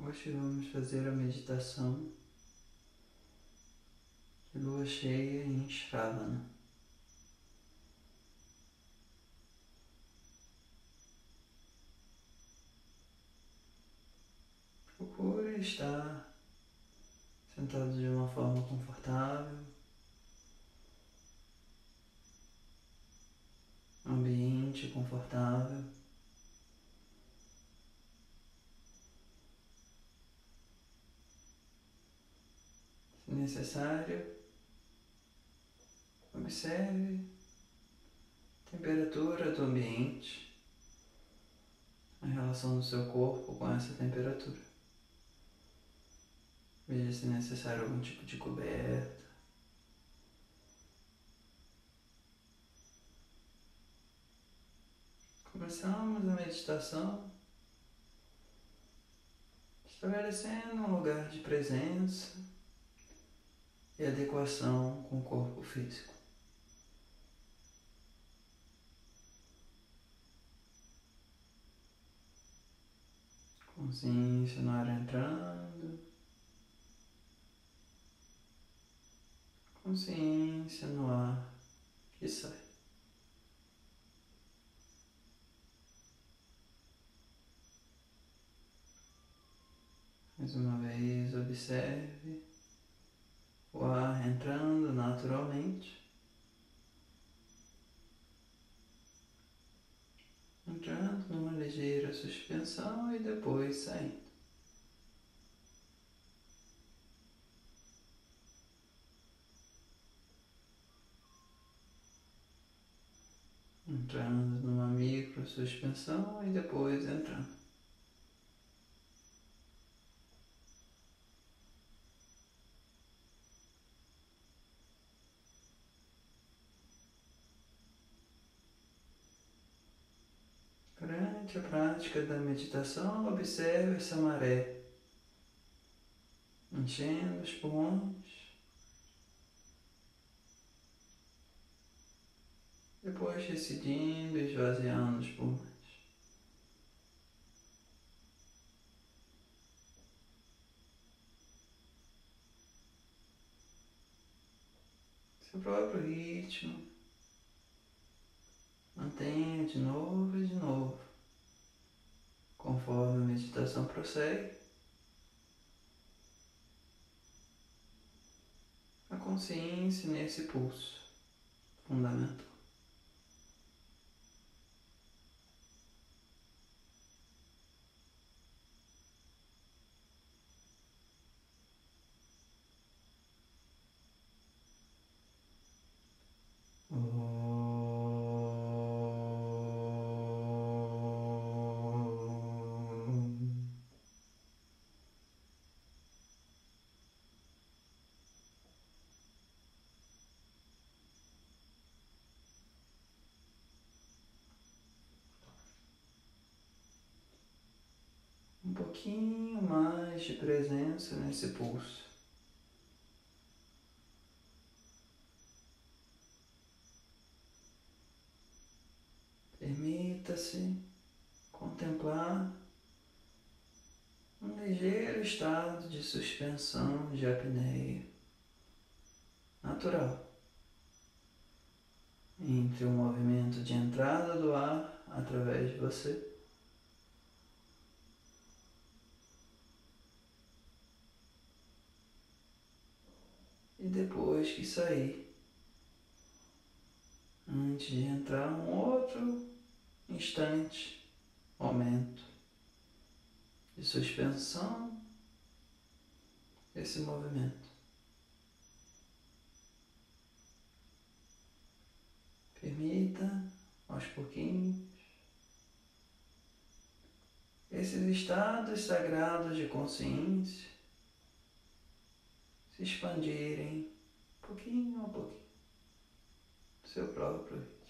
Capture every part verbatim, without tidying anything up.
Hoje vamos fazer a meditação de lua cheia em Shravana. Procure estar sentado de uma forma confortável, ambiente confortável. Se necessário, observe a temperatura do ambiente, a relação do seu corpo com essa temperatura. Veja se é necessário algum tipo de coberta. Começamos a meditação estabelecendo um lugar de presença e adequação com o corpo físico. Consciência no ar entrando, consciência no ar que sai. Mais uma vez, observe o ar entrando naturalmente, entrando numa ligeira suspensão e depois saindo. Entrando numa micro suspensão e depois entrando. Durante a prática da meditação, observe essa maré enchendo os pulmões, depois recedindo e esvaziando os pulmões. Seu próprio ritmo, mantenha de novo e de novo, conforme a meditação prossegue, a consciência nesse pulso fundamental. Um pouquinho mais de presença nesse pulso. Permita-se contemplar um ligeiro estado de suspensão de apneia natural entre o movimento de entrada do ar através de você e depois que sair, antes de entrar um outro instante, momento de suspensão desse movimento. Permita, aos pouquinhos, esses estados sagrados de consciência se expandirem pouquinho a pouquinho, do seu próprio ritmo.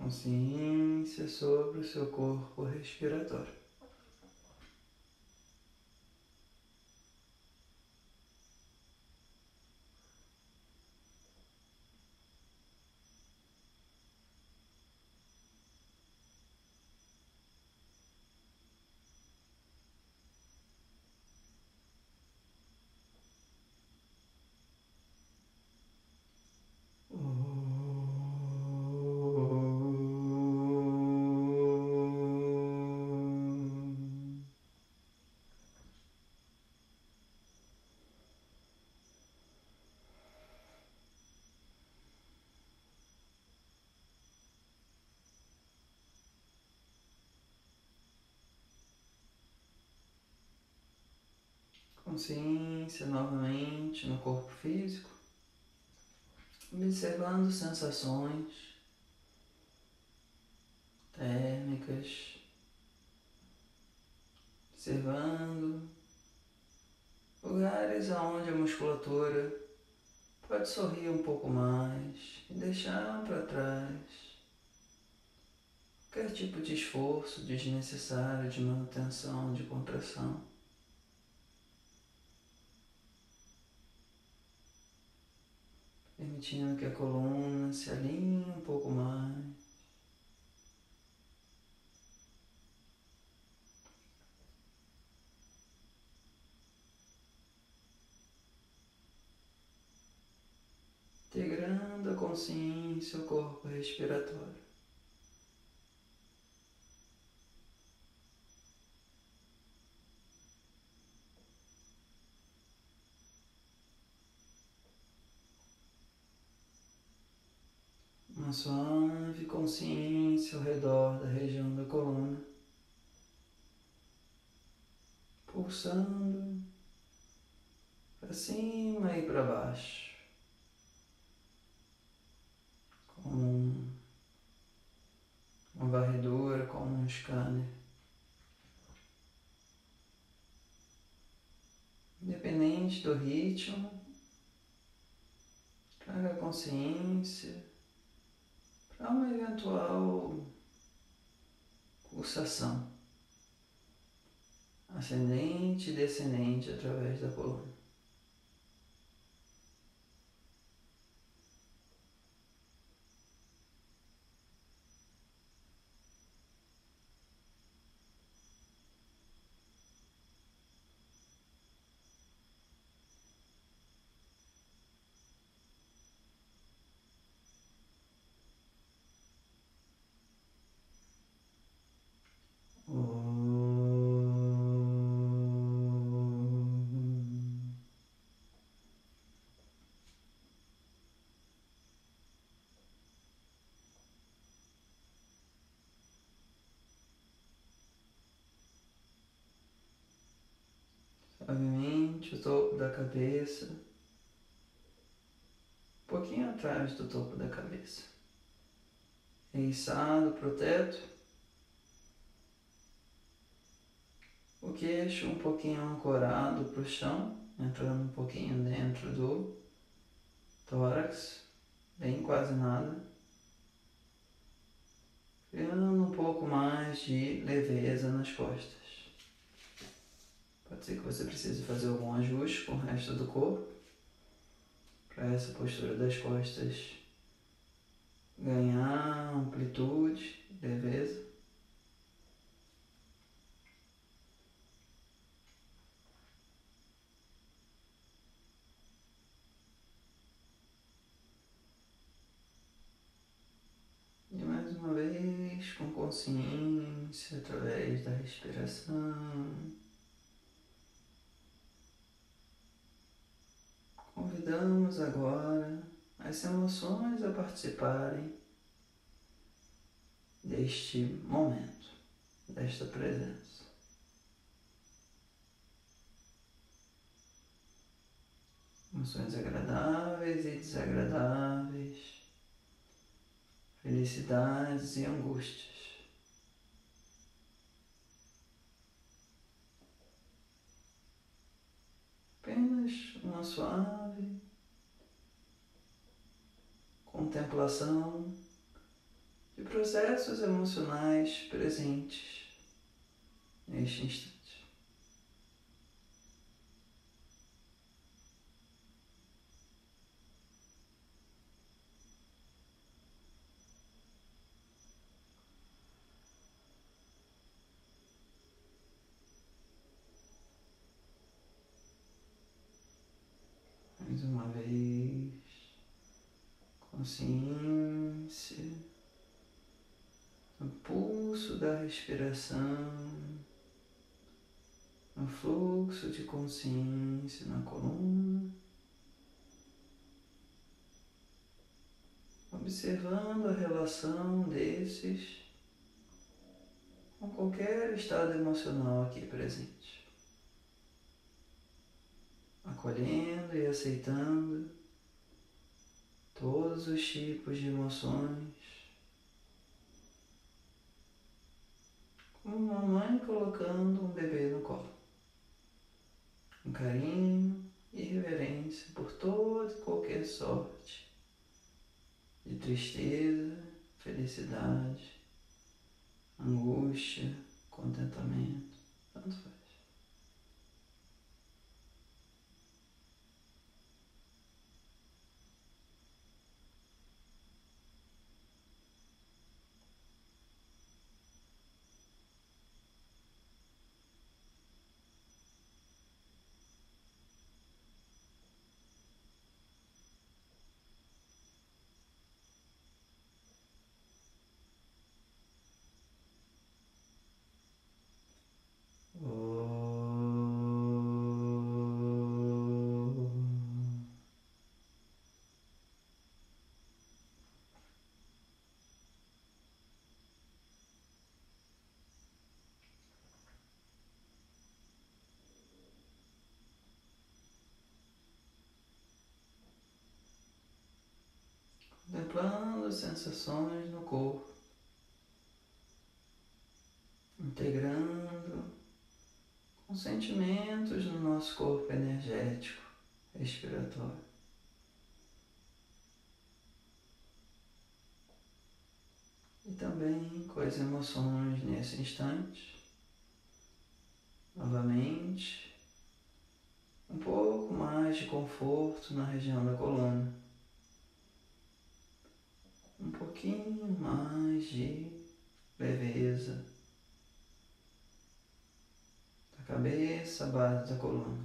consciência sobre o seu corpo respiratório. Consciência novamente no corpo físico, observando sensações térmicas, observando lugares onde a musculatura pode sorrir um pouco mais e deixar para trás qualquer tipo de esforço desnecessário de manutenção, de contração. Permitindo que a coluna se alinhe um pouco mais. Integrando a consciência ao corpo respiratório. Uma suave consciência ao redor da região da coluna, pulsando para cima e para baixo, como uma varredura, como um scanner. Independente do ritmo, traga consciência para uma eventual pulsação ascendente e descendente através da coluna. Suavemente o topo da cabeça, um pouquinho atrás do topo da cabeça, eriçado para o teto, o queixo um pouquinho ancorado para o chão, entrando um pouquinho dentro do tórax, bem quase nada, criando um pouco mais de leveza nas costas. Pode ser que você precise fazer algum ajuste com o resto do corpo, para essa postura das costas ganhar amplitude, leveza. E mais uma vez, com consciência, através da respiração, convidamos agora as emoções a participarem deste momento, desta presença. Emoções agradáveis e desagradáveis, felicidades e angústias. Apenas uma suave contemplação de processos emocionais presentes neste instante. Mais uma vez, consciência no pulso da respiração, no fluxo de consciência na coluna, observando a relação desses com qualquer estado emocional aqui presente, acolhendo e aceitando todos os tipos de emoções, como uma mãe colocando um bebê no colo, um carinho e reverência por toda e qualquer sorte de tristeza, felicidade, angústia, contentamento, tanto faz. Contemplando as sensações no corpo, integrando com sentimentos no nosso corpo energético, respiratório. E também com as emoções nesse instante. Novamente, um pouco mais de conforto na região da coluna. Um pouquinho mais de leveza da cabeça à base da coluna.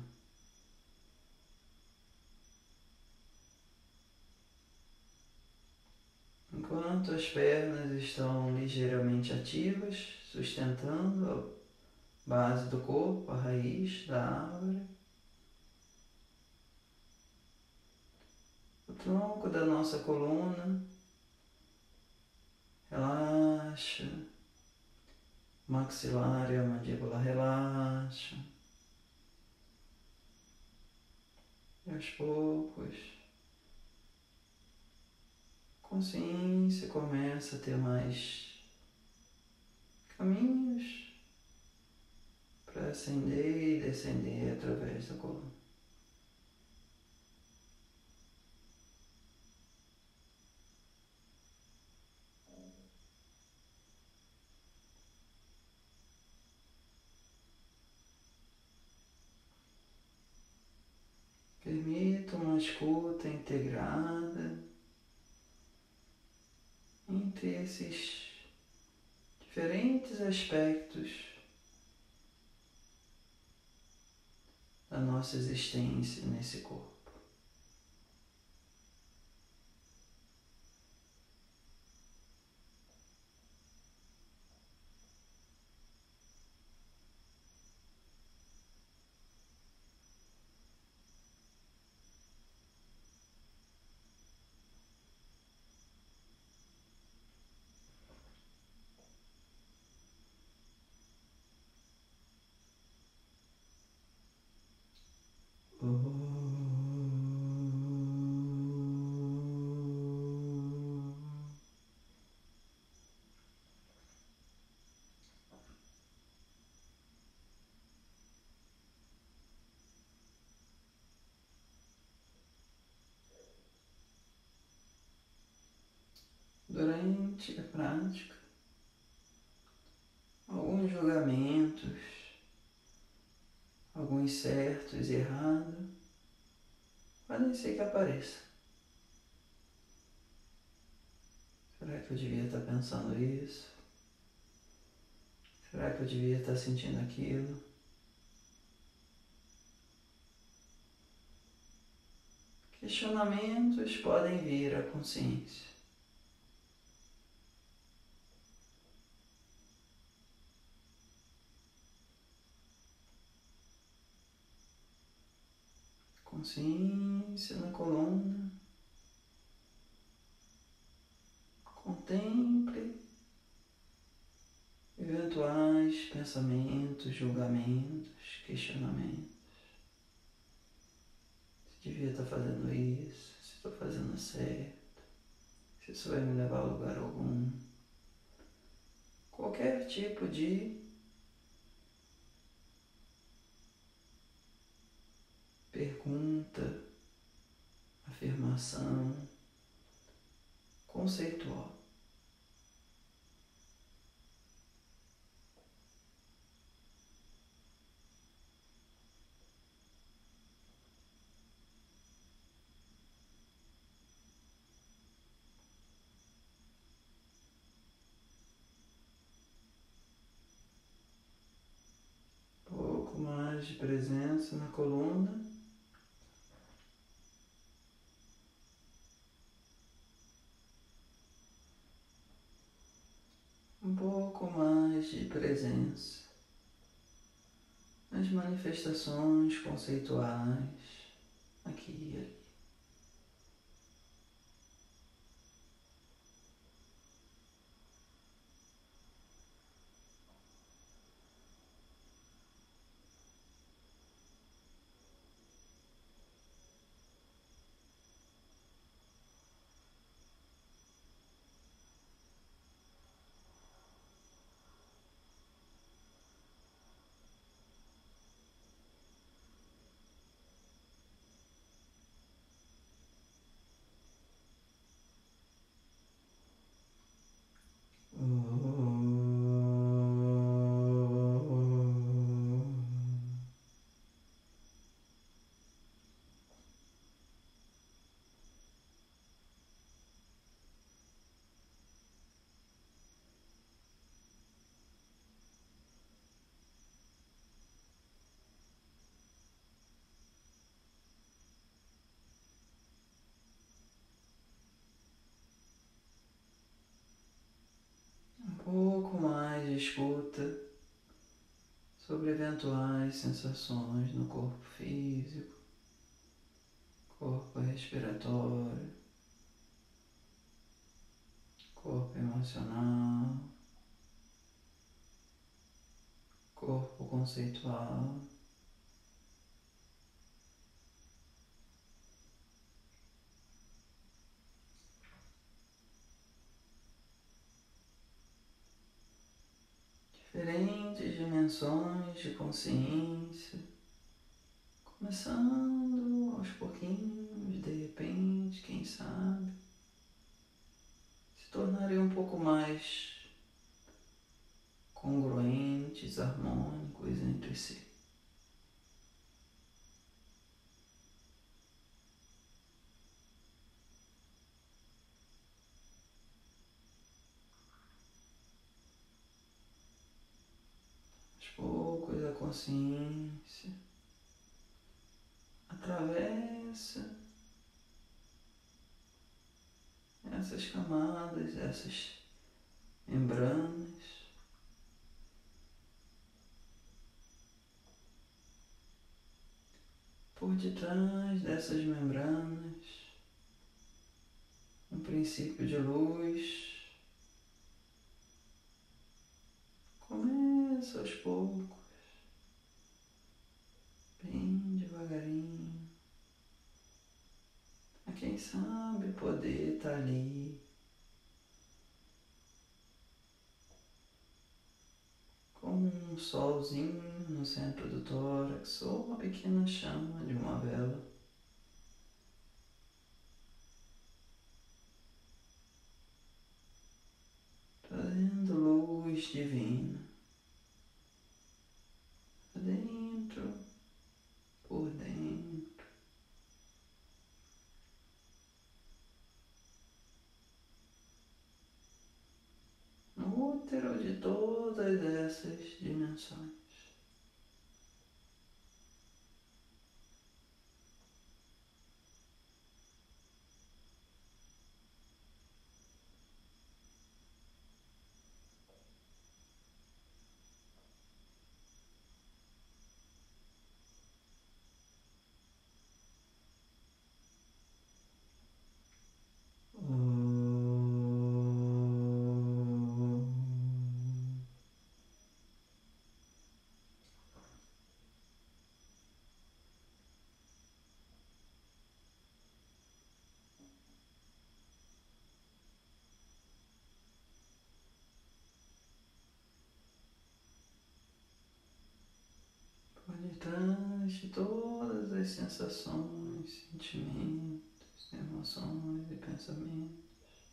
Enquanto as pernas estão ligeiramente ativas, sustentando a base do corpo, a raiz da árvore, o tronco da nossa coluna relaxa, o maxilar e a mandíbula relaxam. E aos poucos, a consciência começa a ter mais caminhos para ascender e descender através da coluna. Permita uma escuta integrada entre esses diferentes aspectos da nossa existência nesse corpo. Oh. durante a prática, alguns julgamentos, alguns certos e errados, podem ser que apareça. Será que eu devia estar pensando isso? Será que eu devia estar sentindo aquilo? Questionamentos podem vir à consciência. Consciência na coluna. Contemple eventuais pensamentos, julgamentos, questionamentos. Se devia estar fazendo isso, se estou fazendo certo, se isso vai me levar a lugar algum. Qualquer tipo de pergunta, afirmação conceitual. Pouco mais de presença na coluna. Um pouco mais de presença nas manifestações conceituais aqui e ali. Um pouco mais de escuta sobre eventuais sensações no corpo físico, corpo respiratório, corpo emocional, corpo conceitual. Diferentes dimensões de consciência, começando aos pouquinhos, de repente, quem sabe, se tornarem um pouco mais congruentes, harmônicos entre si. Aos poucos a consciência atravessa essas camadas, essas membranas, por detrás dessas membranas, um princípio de luz começa aos poucos, bem devagarinho, a quem sabe poder estar ali, como um solzinho no centro do tórax ou uma pequena chama de uma vela. útero de todas essas dimensões. Por detrás de todas as sensações, sentimentos, emoções e pensamentos,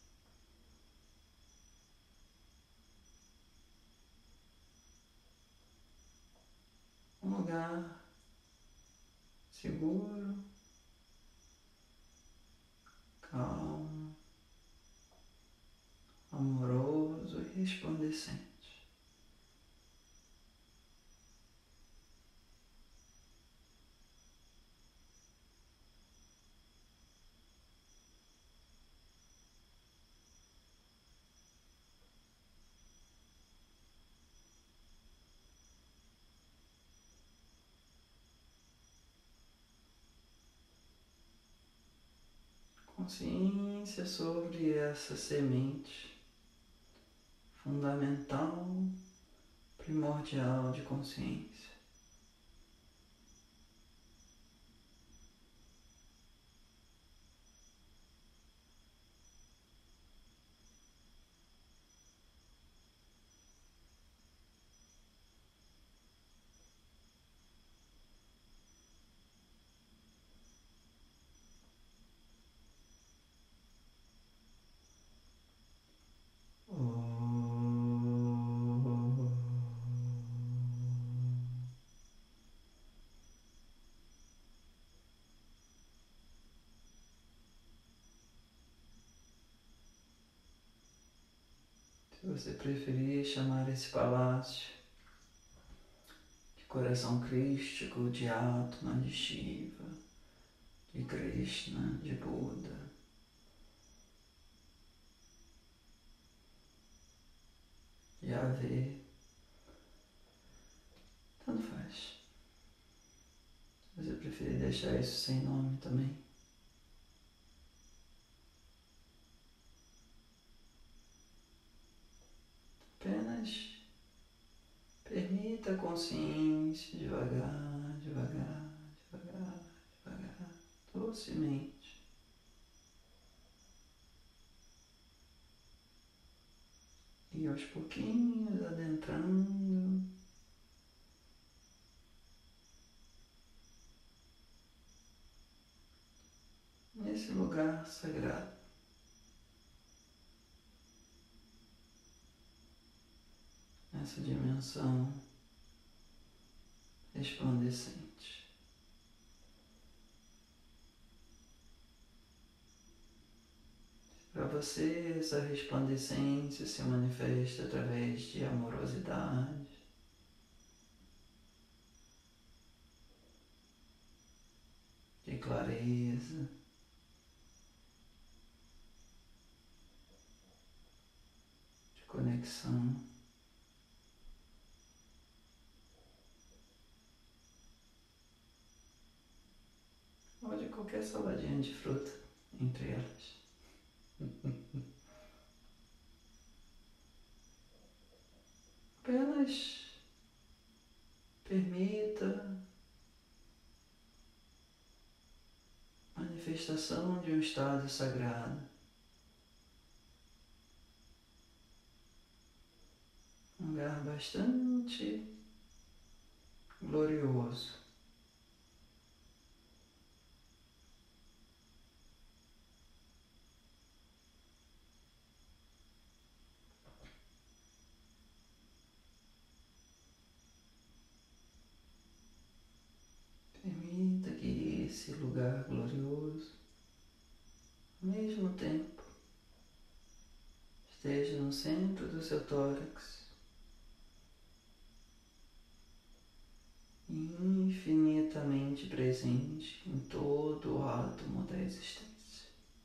um lugar seguro, calmo, amoroso e resplandecente. Consciência sobre essa semente fundamental, primordial de consciência. Se você preferir chamar esse palácio de coração crístico, de Atma, de Shiva, de Krishna, de Buda, de Yahvé, tanto faz. Se você preferir deixar isso sem nome também. Apenas permita a consciência devagar, devagar, devagar, devagar, docemente. E aos pouquinhos adentrando nesse lugar sagrado. Essa dimensão resplandecente. Para você, essa resplandecência se manifesta através de amorosidade, de clareza, de conexão. Ou de qualquer saladinha de fruta entre elas. Apenas permita a manifestação de um estado sagrado, um lugar bastante glorioso. Permita que esse lugar glorioso, ao mesmo tempo, esteja no centro do seu tórax, infinitamente presente em todo o átomo da existência.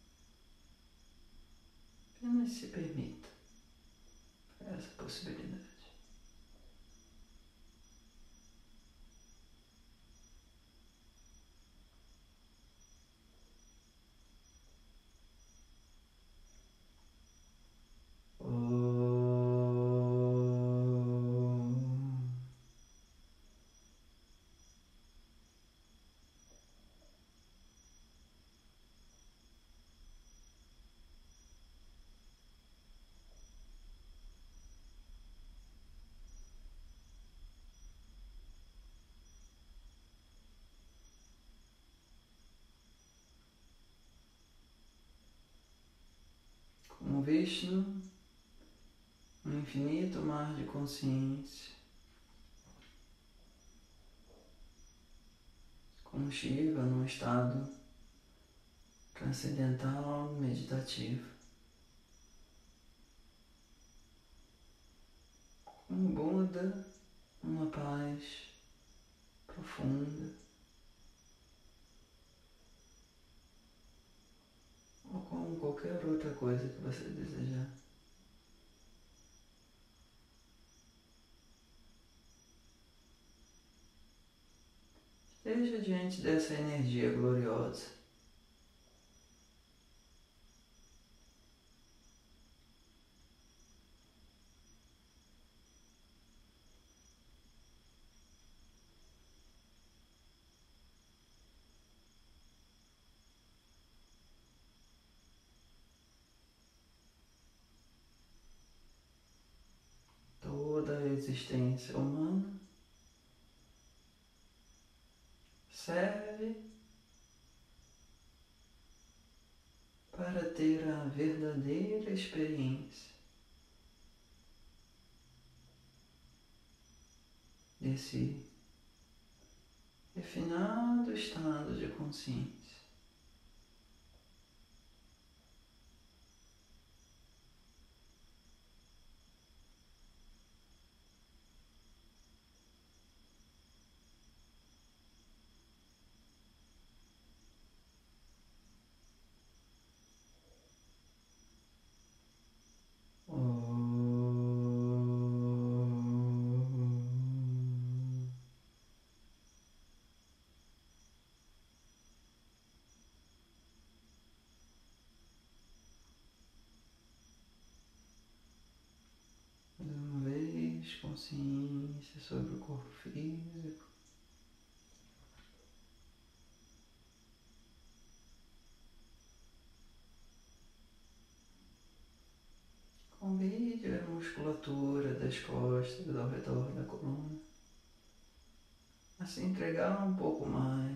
Apenas se permita essa possibilidade. Como Vishnu, um infinito mar de consciência, como Shiva num estado transcendental meditativo, como Buda, uma paz profunda, ou como qualquer outra coisa que você desejar. Esteja diante dessa energia gloriosa. Toda a existência humana serve para ter a verdadeira experiência desse refinado estado de consciência. Consciência sobre o corpo físico. Convide a musculatura das costas ao redor da coluna a se entregar um pouco mais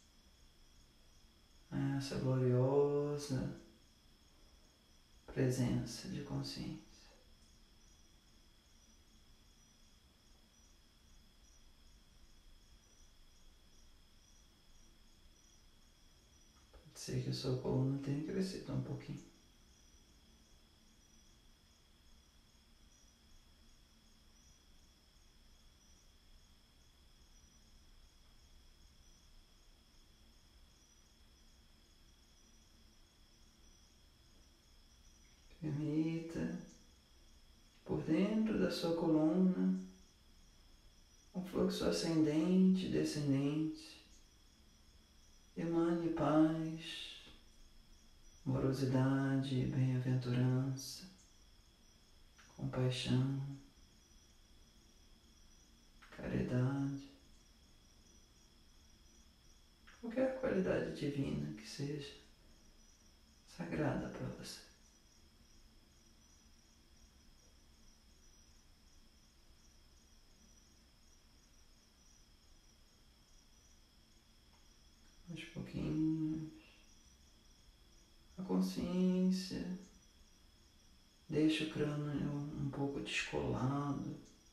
a essa gloriosa presença de consciência. Pode ser que a sua coluna tenha crescido um pouquinho. Permita, por dentro da sua coluna, um fluxo ascendente e descendente. Emane paz, amorosidade, bem-aventurança, compaixão, caridade, qualquer qualidade divina que seja sagrada para você. Aos pouquinhos, a consciência deixa o crânio um pouco descolado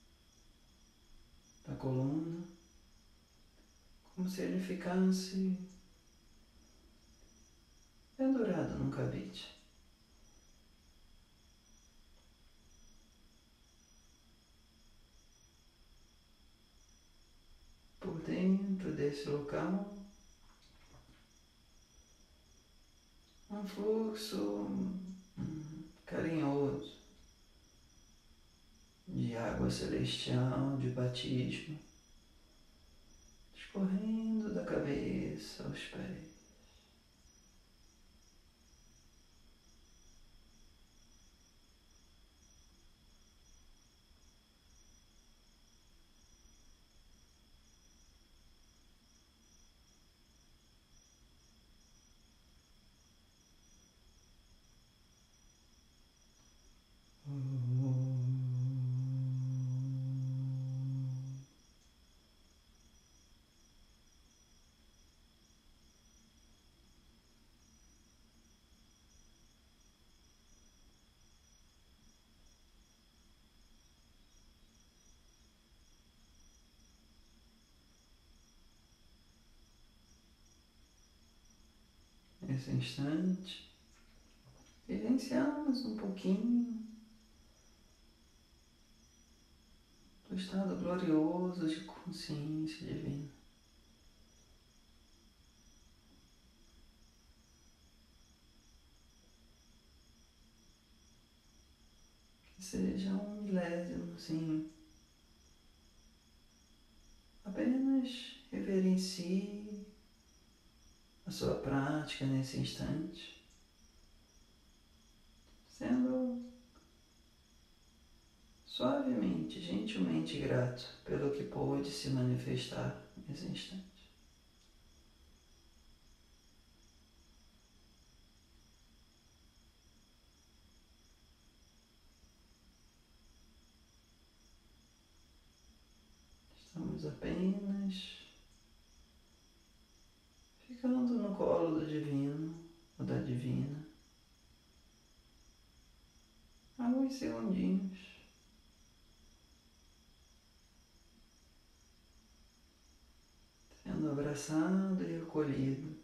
da coluna, como se ele ficasse pendurado num cabide. desse local um fluxo hum, carinhoso de água celestial, de batismo, escorrendo da cabeça aos pés. Nesse instante, vivenciamos um pouquinho do estado glorioso de consciência divina. Que seja um milésimo, sim. Apenas reverencie a sua prática nesse instante, sendo suavemente, gentilmente grato pelo que pôde se manifestar nesse instante. Estamos apenas ficando no colo do divino ou da divina alguns segundinhos, sendo abraçado e acolhido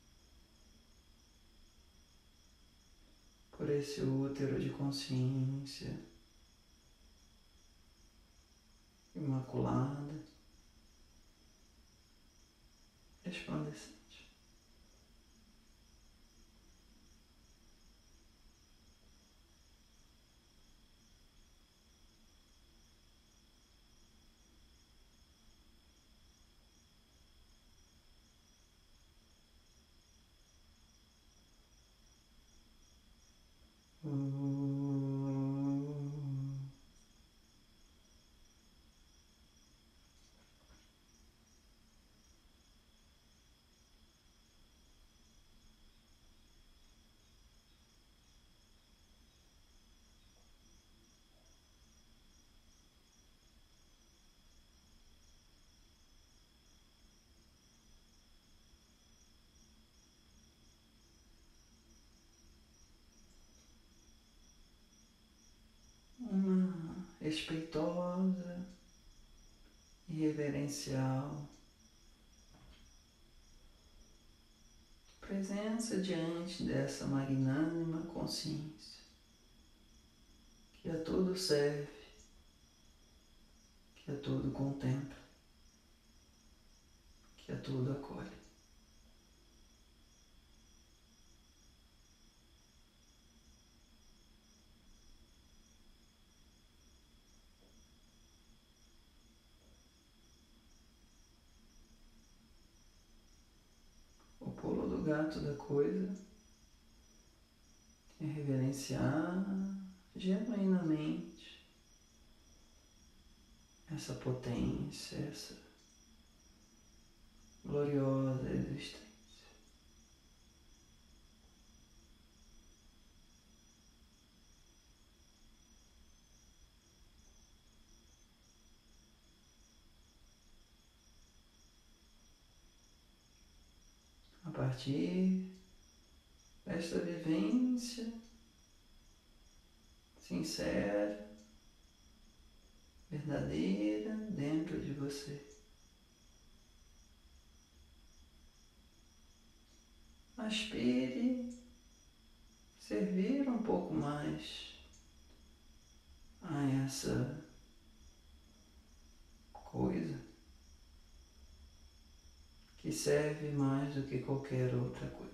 por esse útero de consciência imaculada, resplandecente. Uma respeitosa e reverencial presença diante dessa magnânima consciência que a tudo serve, que a tudo contempla, que a tudo acolhe. O pulo do gato da coisa é reverenciar genuinamente essa potência, essa gloriosa existência. A partir desta vivência sincera, verdadeira dentro de você, aspire servir um pouco mais a essa coisa que serve mais do que qualquer outra coisa.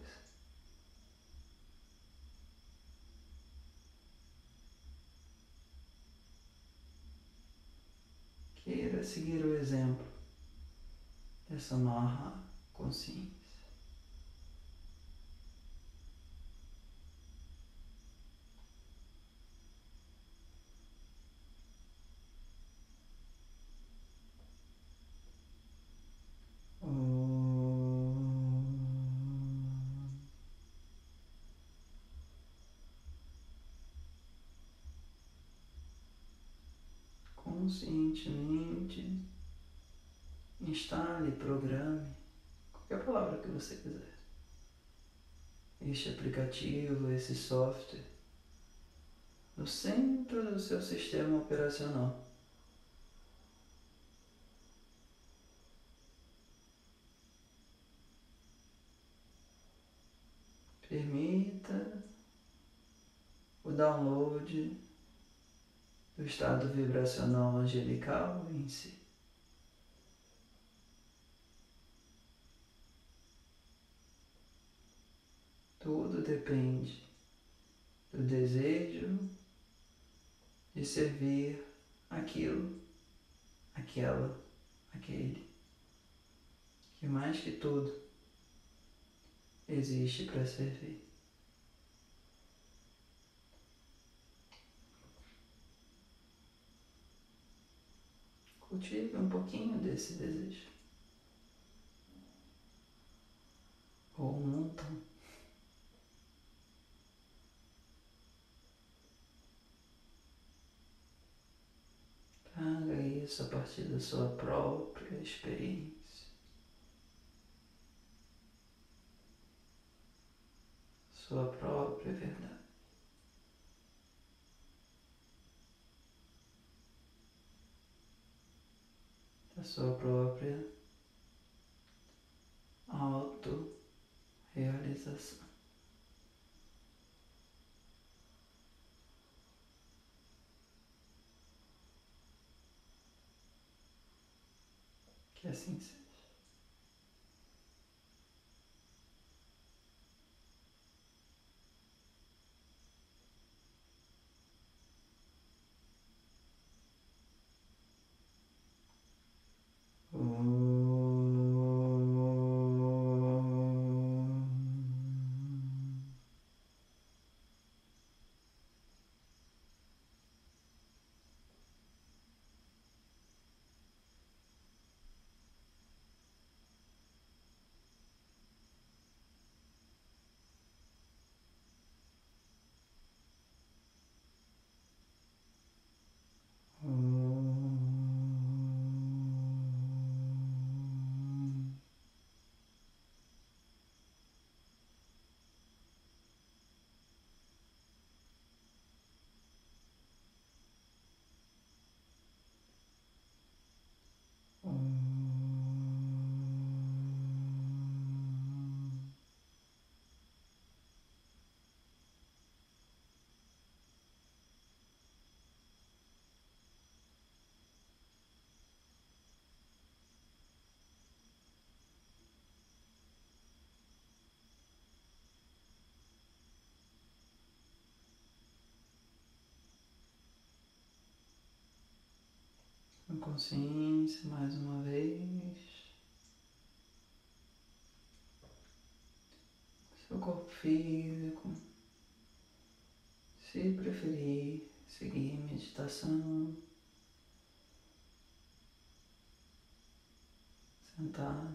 Queira seguir o exemplo dessa Maha consciência. Conscientemente instale, programe, qualquer palavra que você quiser, este aplicativo, esse software, no centro do seu sistema operacional. Permita o download do estado vibracional angelical em si. Tudo depende do desejo de servir aquilo, aquela, aquele, que mais que tudo existe para servir. Cultive um pouquinho desse desejo. Ou um montão. Traga isso a partir da sua própria experiência. Sua própria verdade. Da sua própria autorrealização. Que assim seja. Com consciência, mais uma vez. Seu corpo físico. Se preferir seguir meditação, sentado.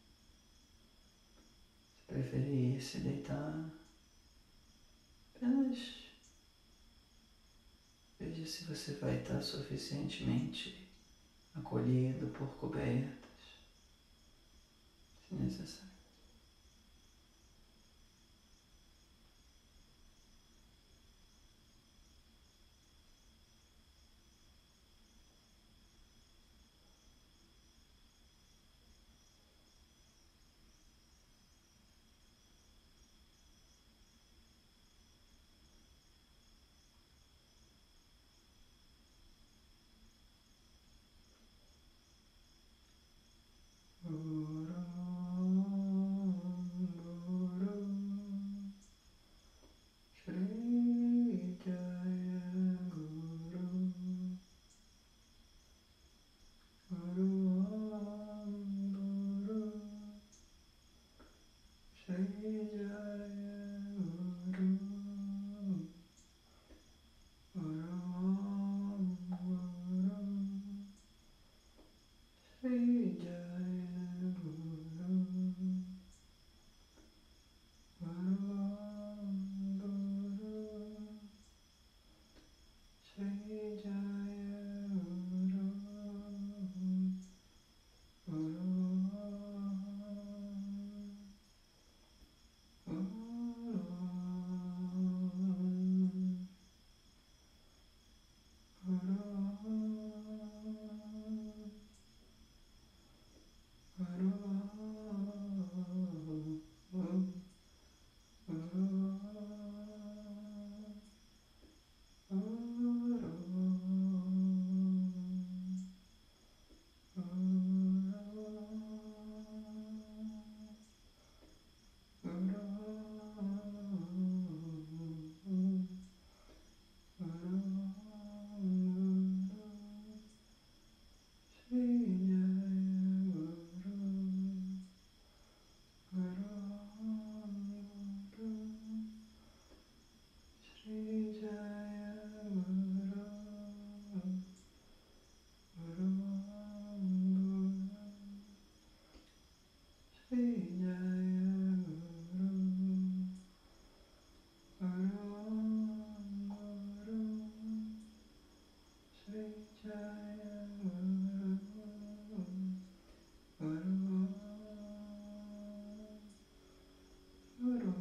Se preferir se deitar, apenas veja se você vai estar suficientemente acolhido por cobertas, se necessário. Sri Jaya Guru, Guru, Sri Jaya Guru, Guru, Sri Jaya Guru, Guru, Guru.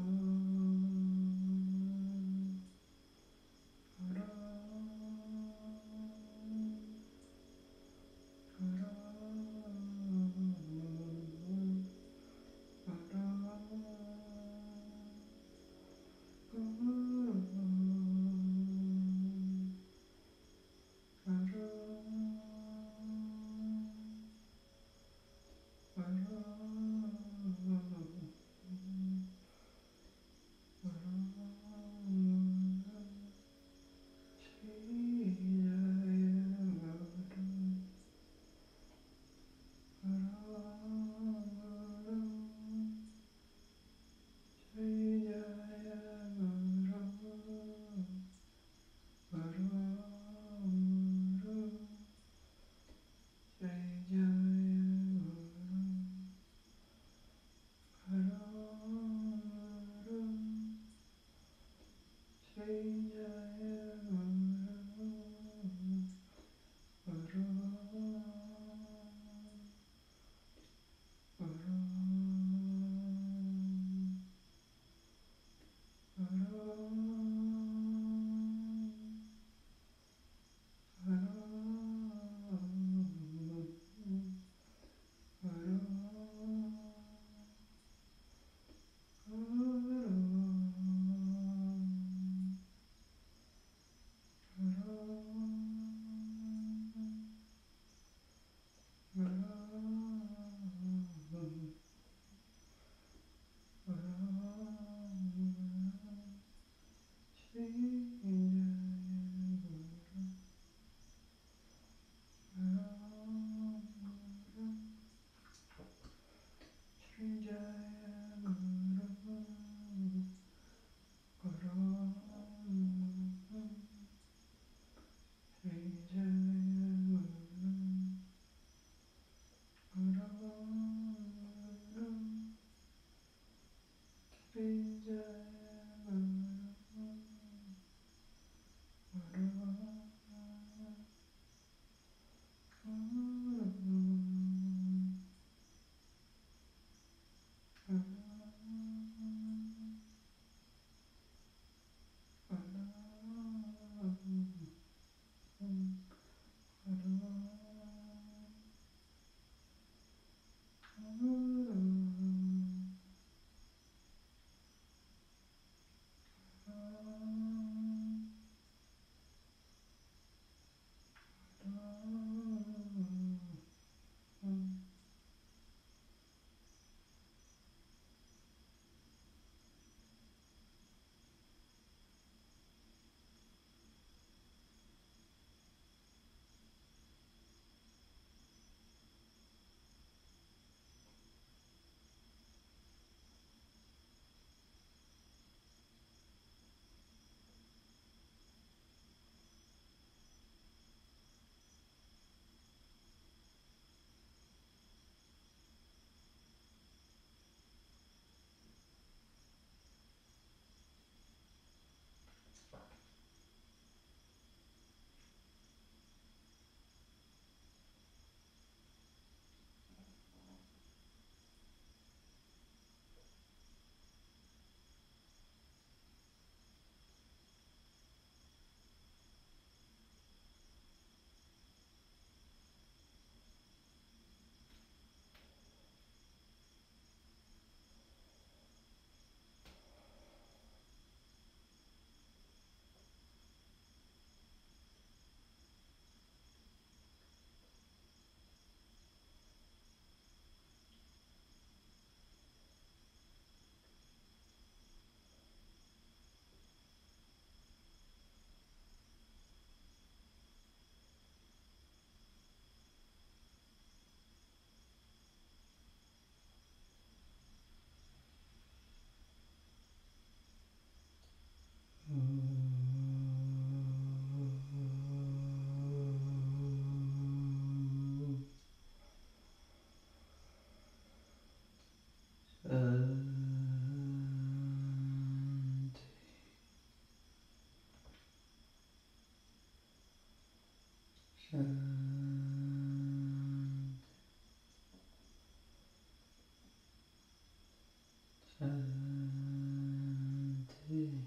Shanti.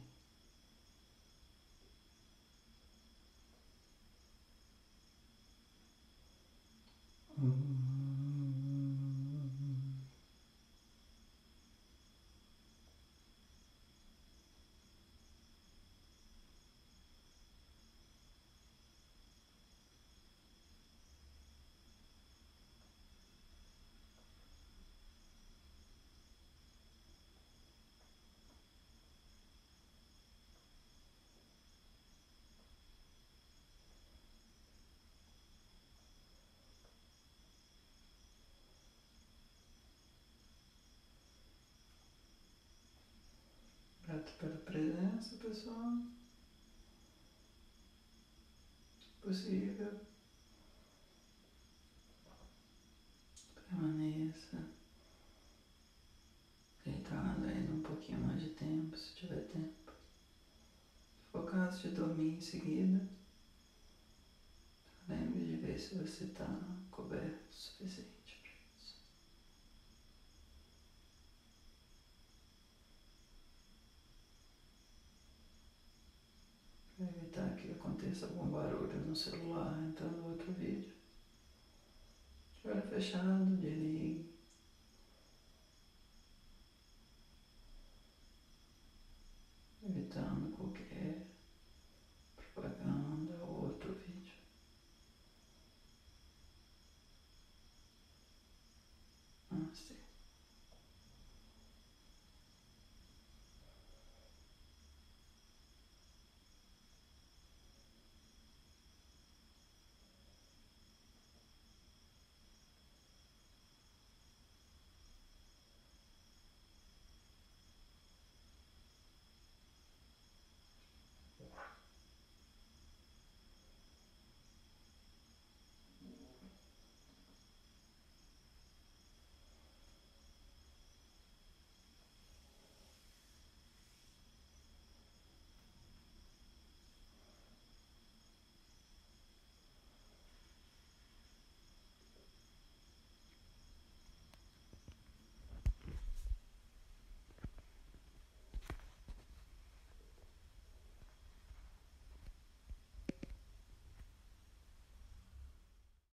Grato pela presença, pessoal. Possível. Permaneça deitado ainda um pouquinho mais de tempo, se tiver tempo. Se for caso de dormir em seguida, lembre de ver se você está coberto o suficiente para isso. Para evitar que aconteça algum barulho no celular entrando outro vídeo. De olho fechado, desligue.